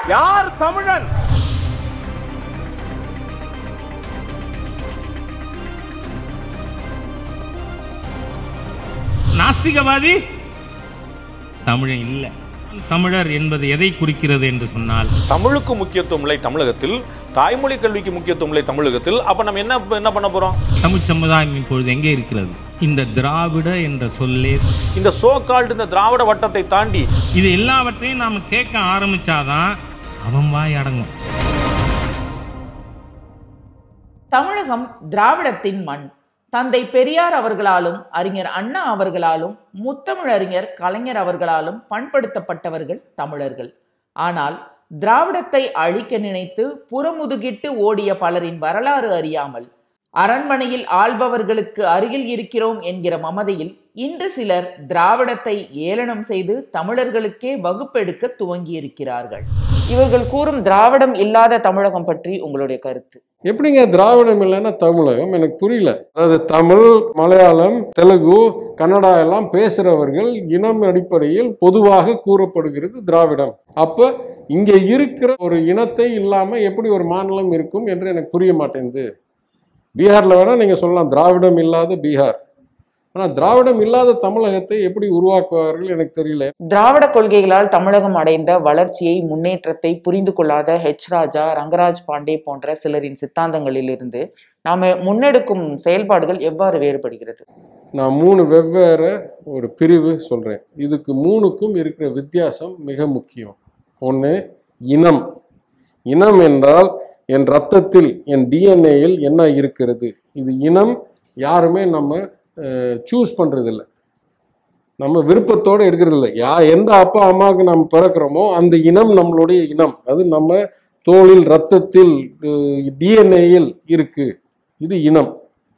யார் தமிழன்? நாஸ்திகவாதி தமிழன் இல்லை. தமிழர் என்பது எதை குறிக்கிறது என்று சொன்னால், தமிழுக்கு முக்கியத்துவம் இல்லை தமிழகத்தில், தாய்மொழி கல்விக்கு முக்கியத்துவம் இல்லை தமிழகத்தில். அப்ப நம்ம என்ன பண்ண போறோம்? தமிழ் சமுதாயம் இப்பொழுது எங்கே இருக்கிறது? இந்த திராவிட என்ற சொல்லே, இந்த சோ கால்டு இந்த திராவிட வட்டத்தை தாண்டி இது எல்லாவற்றையும் நாம கேட்க ஆரம்பிச்சாதான் அவன் வாய் அடங்கும். தமிழகம் திராவிடத்தின் மண். தந்தை பெரியார் அவர்களாலும் அறிஞர் அண்ணா அவர்களாலும் முத்தமிழறிஞர் கலைஞர் அவர்களாலும் பண்படுத்தப்பட்டவர்கள் தமிழர்கள். ஆனால் திராவிடத்தை அழிக்க நினைத்து புறமுதுகிட்டு ஓடிய பலரின் வரலாறு அறியாமல் அரண்மனையில் ஆள்பவர்களுக்கு அருகில் இருக்கிறோம் என்கிற மமதையில் இன்று சிலர் திராவிடத்தை ஏளனம் செய்து தமிழர்களுக்கே வகுப்பெடுக்க துவங்கி இருக்கிறார்கள். இவர்கள் கூறும் திராவிடம் இல்லாத தமிழகம் பற்றி உங்களுடைய கருத்து? எப்படிங்க திராவிடம் இல்லைன்னா தமிழகம்? எனக்கு புரியல. அதாவது தமிழ், மலையாளம், தெலுங்கு, கன்னடா எல்லாம் பேசுறவர்கள் இனம் அடிப்படையில் பொதுவாக கூறப்படுகிறது திராவிடம். அப்ப இங்க இருக்கிற ஒரு இனத்தை இல்லாம எப்படி ஒரு மாநிலம் இருக்கும் என்று எனக்கு புரிய மாட்டேங்குது. பீகார்ல வேணா நீங்க சொல்லலாம் திராவிடம் இல்லாத பீகார். ஆனா திராவிடம் இல்லாத தமிழகத்தை எப்படி உருவாக்குவார்கள் எனக்கு தெரியல. திராவிட கொள்கைகளால் தமிழகம் அடைந்த வளர்ச்சியை, முன்னேற்றத்தை புரிந்து கொள்ளாத ராஜா, ரங்கராஜ் பாண்டே போன்ற சிலரின் சித்தாந்தங்களில் இருந்து நாம முன்னெடுக்கும் செயல்பாடுகள் எவ்வாறு வேறுபடுகிறது? நான் 3 வெவ்வேறு ஒரு பிரிவு சொல்றேன். இதுக்கு 3க்கும் இருக்கிற வித்தியாசம் மிக முக்கியம். ஒன்று இனம். இனம் என்றால் என் ரத்தத்தில், என் டிஎன்ஏயில் என்ன இருக்கிறது. இது இனம் யாருமே நம்ம சூஸ் பண்ணுறதில்லை, நம்ம விருப்பத்தோடு எடுக்கிறதில்ல. எந்த அப்பா அம்மாவுக்கு நம்ம பிறக்கிறோமோ அந்த இனம் நம்மளுடைய இனம். அது நம்ம தோளில், ரத்தத்தில், டிஎன்ஏயில் இருக்கு. இது இனம்.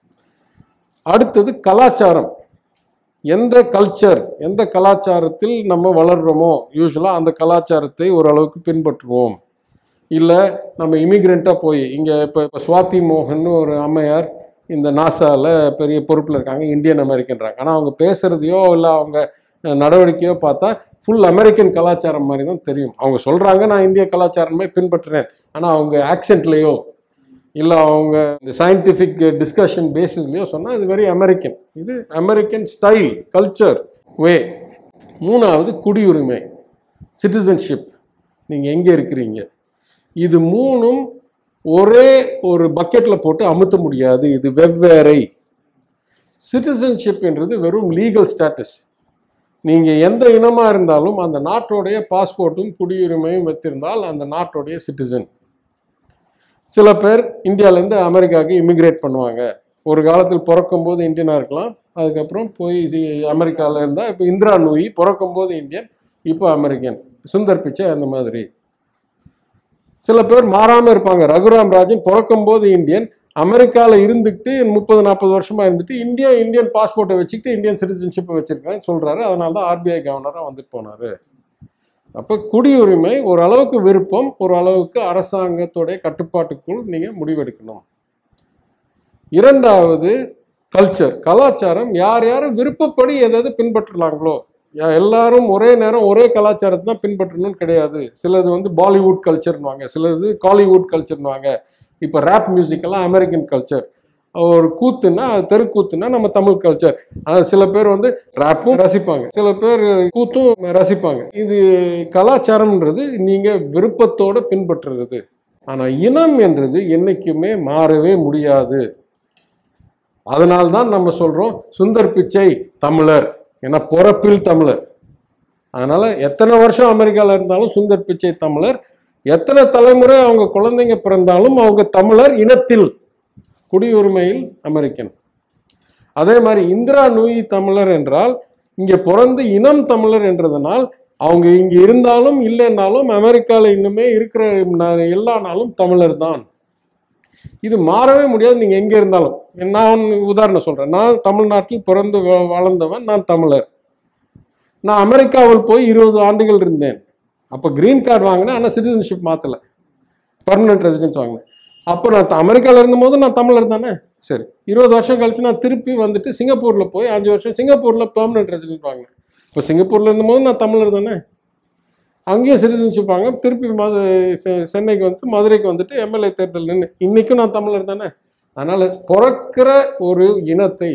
அடுத்தது கலாச்சாரம். எந்த கல்ச்சர், எந்த கலாச்சாரத்தில் நம்ம வளர்கிறோமோ யூஸ்வலாக அந்த கலாச்சாரத்தை ஓரளவுக்கு பின்பற்றுவோம். இல்லை நம்ம இமிக்ரெண்ட்டாக போய் இங்கே இப்போ சுவாதி மோகன் ஒரு அம்மையார் இந்த நாசாவில் பெரிய பொறுப்பில் இருக்காங்க, இந்தியன் அமெரிக்கன்றாங்க. ஆனால் அவங்க பேசுகிறதையோ இல்லை அவங்க நடவடிக்கையோ பார்த்தா ஃபுல் அமெரிக்கன் கலாச்சாரம் மாதிரி தான் தெரியும். அவங்க சொல்கிறாங்க நான் இந்திய கலாச்சாரமே பின்பற்றுறேன், ஆனால் அவங்க ஆக்சென்ட்லேயோ இல்லை அவங்க இந்த சயின்டிஃபிக் டிஸ்கஷன் பேசிஸ்லேயோ சொன்னால் இது வெரி அமெரிக்கன். இது அமெரிக்கன் ஸ்டைல், கல்ச்சர், வே. 3வது குடியுரிமை, சிட்டிசன்ஷிப். நீங்கள் எங்கே இருக்கிறீங்க? இது 3ம் ஒரே ஒரு பக்கெட்டில் போட்டு அமுத்த முடியாது. இது வெவ்வேறை. சிட்டிசன்ஷிப் என்றது வெறும் லீகல் ஸ்டேட்டஸ். நீங்கள் எந்த இனமாக இருந்தாலும் அந்த நாட்டோடைய பாஸ்போர்ட்டும் குடியுரிமையும் வைத்திருந்தால் அந்த நாட்டோடைய சிட்டிசன். சில பேர் இந்தியாவிலேருந்து அமெரிக்காவுக்கு இமிக்ரேட் பண்ணுவாங்க. ஒரு காலத்தில் பிறக்கும்போது இந்தியனாக இருக்கலாம், அதுக்கப்புறம் போய் அமெரிக்காவில் இருந்தால் இப்போ இந்திரா நூயி பிறக்கும்போது இந்தியன், இப்போ அமெரிக்கன். சுந்தர் பிச்சை அந்த மாதிரி. சில பேர் மாறாமல் இருப்பாங்க. ரகுராம் ராஜன் பிறக்கும்போது இந்தியன், அமெரிக்காவில் இருந்துக்கிட்டு 30-40 வருஷமாக இருந்துட்டு இந்தியன் பாஸ்போர்ட்டை வச்சுக்கிட்டு இந்தியன் சிட்டிசன்ஷிப்பை வச்சுருக்கேன்னு சொல்கிறாரு. அதனால தான் ஆர்பிஐ கவர்னராக வந்துட்டு போனார். அப்போ குடியுரிமை ஓரளவுக்கு விருப்பம், ஓரளவுக்கு அரசாங்கத்தோடைய கட்டுப்பாட்டுக்குள் நீங்கள் முடிவெடுக்கணும். 2வது கல்ச்சர், கலாச்சாரம். யார் யார் விருப்பப்படி எதாவது பின்பற்றலாங்களோ. எல்லாரும் ஒரே நேரம் ஒரே கலாச்சாரத்தை தான் பின்பற்றணும்னு கிடையாது. சிலது பாலிவுட் கல்ச்சர்னுவாங்க, சிலது காலிவுட் கல்ச்சர்னுவாங்க. இப்போ ரேப் மியூசிக்கெல்லாம் அமெரிக்கன் கல்ச்சர். ஒரு கூத்துன்னா தெருக்கூத்துன்னா நம்ம தமிழ் கல்ச்சர். சில பேர் ரேப்பும் ரசிப்பாங்க, சில பேர் கூத்தும் ரசிப்பாங்க. இது கலாச்சாரம்ன்றது நீங்கள் விருப்பத்தோடு பின்பற்றுறது. ஆனால் இனம் என்றது என்றைக்குமே மாறவே முடியாது. அதனால்தான் நம்ம சொல்கிறோம் சுந்தர் பிச்சை தமிழர், ஏன்னா பிறப்பில் தமிழர். அதனால எத்தனை வருஷம் அமெரிக்காவில் இருந்தாலும் சுந்தர் பிச்சை தமிழர். எத்தனை தலைமுறை அவங்க குழந்தைங்க பிறந்தாலும் அவங்க தமிழர் இனத்தில், குடியுரிமையில் அமெரிக்கன். அதே மாதிரி இந்திரா நூயி தமிழர் என்றால் இங்கே பிறந்து இனம் தமிழர் என்றதனால் அவங்க இங்கே இருந்தாலும் இல்லைன்னாலும் அமெரிக்காவில் இன்னுமே இருக்கிற எல்லா நாளும் தமிழர் தான். இது மாறவே முடியாது. நீங்கள் எங்கே இருந்தாலும். நான் உதாரணம் சொல்கிறேன். நான் தமிழ்நாட்டில் பிறந்து வளர்ந்தவன், நான் தமிழர். நான் அமெரிக்காவில் போய் 20 ஆண்டுகள் இருந்தேன். அப்போ கிரீன் கார்டு வாங்கினேன், ஆனால் சிட்டிசன்ஷிப் மாற்றலை, பர்மனெண்ட் ரெசிடென்ஸ் வாங்கினேன். அப்போ நான் அமெரிக்காவில் இருந்தபோது நான் தமிழர் தானே. சரி, 20 வருஷம் கழிச்சு நான் திருப்பி வந்துட்டு சிங்கப்பூரில் போய் 5 வருஷம் சிங்கப்பூரில் பெர்மனெண்ட் ரெசிடென்ட் வாங்கினேன். இப்போ சிங்கப்பூரில் இருந்தபோது நான் தமிழர் தானே. அங்கேயும் சிட்டிசன்ஷிப் வாங்க, திருப்பி சென்னைக்கு வந்துட்டு மதுரைக்கு வந்துட்டு எம்எல்ஏ தேர்தல் நின்று, இன்னைக்கும் நான் தமிழர் தானே. அதனால பிறக்கிற ஒரு இனத்தை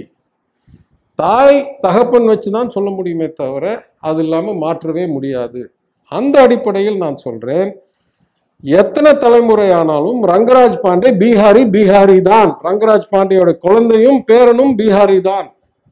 தாய் தகப்பன் வச்சுதான் சொல்ல முடியுமே தவிர அது இல்லாமல் மாற்றவே முடியாது. அந்த அடிப்படையில் நான் சொல்றேன், எத்தனை தலைமுறை ஆனாலும் ரங்கராஜ் பாண்டே பீகாரி தான். ரங்கராஜ் பாண்டேயோட குழந்தையும் பேரனும் பீகாரி தான்.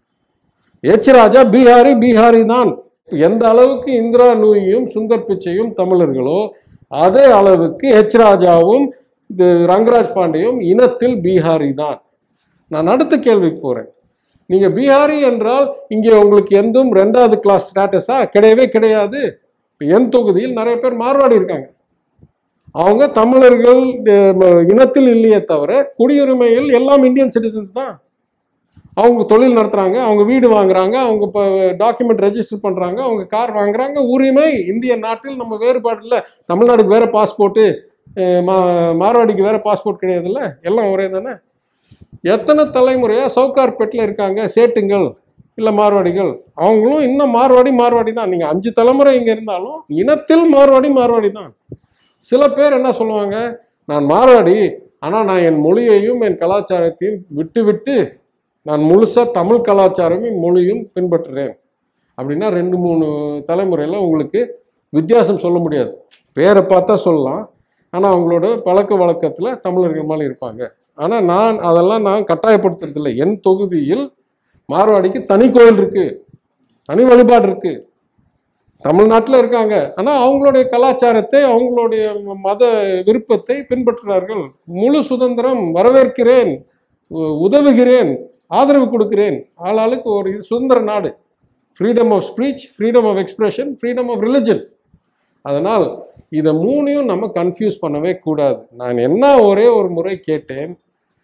எச் ராஜா பீகாரி தான். எந்த அளவுக்கு இந்திரா நூயும் சுந்தர் பிச்சையும் தமிழர்களோ அதே அளவுக்கு எச் ராஜாவும் ரங்கராஜ் பாண்டேயும் இனத்தில் பீகாரி தான். நான் அடுத்த கேள்விக்கு போறேன். நீங்க பீகாரி என்றால் இங்கே உங்களுக்கு எந்தும் 2வது கிளாஸ் ஸ்டேட்டஸா? கிடையவே கிடையாது. என் தொகுதியில் நிறைய பேர் மார்வாடி இருக்காங்க. அவங்க தமிழர்கள் இனத்தில் இல்லையே தவிர குடியுரிமையில் எல்லாம் இந்தியன் சிட்டிசன்ஸ் தான். அவங்க தொழில் நடத்துறாங்க, அவங்க வீடு வாங்குறாங்க, அவங்க இப்போ டாக்குமெண்ட் ரெஜிஸ்டர் பண்றாங்க, அவங்க கார் வாங்குறாங்க. உரிமை இந்திய நாட்டில் நம்ம வேறுபாடு இல்லை. தமிழ்நாடுக்கு வேற பாஸ்போர்ட்டு, மார்வாடிக்கு வேற பாஸ்போர்ட் கிடையாதுல்ல, எல்லாம் ஒரே தானே. எத்தனை தலைமுறையா சவுகார்பேட்டில் இருக்காங்க சேட்டுங்கள் இல்லை மார்வாடிகள், அவங்களும் இன்னும் மார்வாடி தான். நீங்கள் 5 தலைமுறை இங்கே இருந்தாலும் இனத்தில் மார்வாடி தான். சில பேர் என்ன சொல்லுவாங்க, நான் மார்வாடி, ஆனால் நான் என் மொழியையும் என் கலாச்சாரத்தையும் விட்டு நான் முழுசாக தமிழ் கலாச்சாரமும் மொழியும் பின்பற்றுறேன் அப்படின்னா 2-3 தலைமுறையில் உங்களுக்கு வித்தியாசம் சொல்ல முடியாது. பேரை பார்த்தா சொல்லலாம், ஆனால் அவங்களோட பழக்க வழக்கத்தில் தமிழர்கள் மாதிரி இருப்பாங்க. ஆனால் நான் கட்டாயப்படுத்துறதில்லை. என் தொகுதியில் மார்வாடிக்கு தனி கோயில் இருக்கு, தனி வழிபாடு இருக்கு, தமிழ்நாட்டில் இருக்காங்க. ஆனால் அவங்களுடைய கலாச்சாரத்தை, அவங்களுடைய மத விருப்பத்தை பின்பற்றுகிறார்கள். முழு சுதந்திரம், வரவேற்கிறேன், உதவுகிறேன், ஆதரவு கொடுக்கிறேன். ஆளாளுக்கு ஒரு சுதந்திர நாடு. Freedom of speech, freedom of expression, freedom of religion. அதனால் இதை 3ஐயும் நம்ம கன்ஃபியூஸ் பண்ணவே கூடாது. நான் என்ன ஒரே ஒரு முறை கேட்டேன்,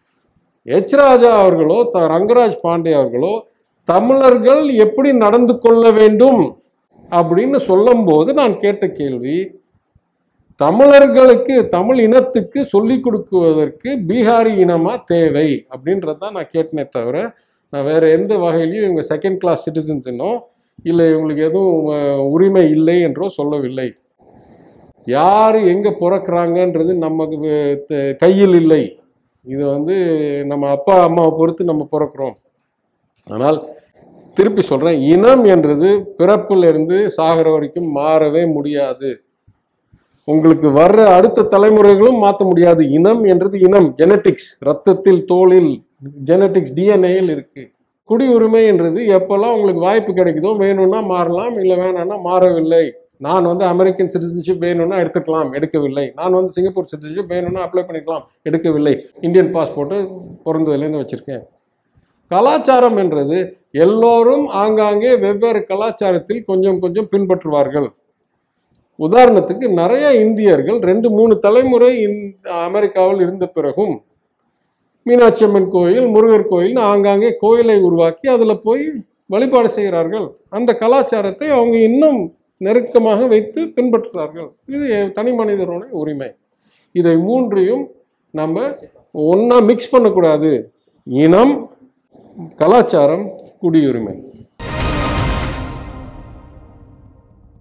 எச் ராஜா அவர்களோ ரங்கராஜ் பாண்டே அவர்களோ தமிழர்கள் எப்படி நடந்து கொள்ள வேண்டும் அப்படின்னு சொல்லும் போது நான் கேட்ட கேள்வி, தமிழர்களுக்கு, தமிழ் இனத்துக்கு சொல்லிக் கொடுக்குவதற்கு பீகாரி இனமா தேவை அப்படின்றதான் நான் கேட்டனே தவிர நான் வேற எந்த வகையிலையும் இவங்க 2nd கிளாஸ் சிட்டிசன்ஸ்னோ இல்லை இவங்களுக்கு எதுவும் உரிமை இல்லை என்றோ சொல்லவில்லை. யார் எங்கே பிறக்கிறாங்கன்றது நமக்கு கையில் இல்லை. இது நம்ம அப்பா அம்மாவை பொறுத்து நம்ம பிறக்கிறோம். ஆனால் திருப்பி சொல்கிறேன், இனம் என்றது பிறப்பிலிருந்து சாகிற வரைக்கும் மாறவே முடியாது. உங்களுக்கு வர்ற அடுத்த தலைமுறைகளும் மாற்ற முடியாது. இனம் என்றது இனம், ஜெனட்டிக்ஸ், ரத்தத்தில், தோலில், ஜெனட்டிக்ஸ், டிஎன்ஏயில் இருக்கு. குடியுரிமை என்றது எப்பெல்லாம் உங்களுக்கு வாய்ப்பு கிடைக்குதோ வேணும்னா மாறலாம், இல்லை வேணாம்னா மாறவில்லை. நான் அமெரிக்கன் சிட்டிசன்ஷிப் வேணும்னா எடுத்துக்கலாம், எடுக்கவில்லை. நான் சிங்கப்பூர் சிட்டிசன்ஷிப் வேணும்னா அப்ளை பண்ணிக்கலாம், எடுக்கவில்லை. இந்தியன் பாஸ்போர்ட்டு பிறந்ததுலேருந்து வச்சுருக்கேன். கலாச்சாரம் என்றது எல்லோரும் ஆங்காங்கே வெவ்வேறு கலாச்சாரத்தில் கொஞ்சம் கொஞ்சம் பின்பற்றுவார்கள். உதாரணத்துக்கு நிறைய இந்தியர்கள் 2-3 தலைமுறை அமெரிக்காவில் இருந்த பிறகும் மீனாட்சி அம்மன் கோயில், முருகர் கோயில், ஆங்காங்கே கோயிலை உருவாக்கி அதில் போய் வழிபாடு செய்கிறார்கள். அந்த கலாச்சாரத்தை அவங்க இன்னும் நெருக்கமாக வைத்து பின்பற்றுகிறார்கள். இது தனி மனிதரோட உரிமை. இதை 3ஐயும் நம்ம ஒன்றா மிக்ஸ் பண்ணக்கூடாது. இனம், கலாச்சாரம், குடியுரிமை.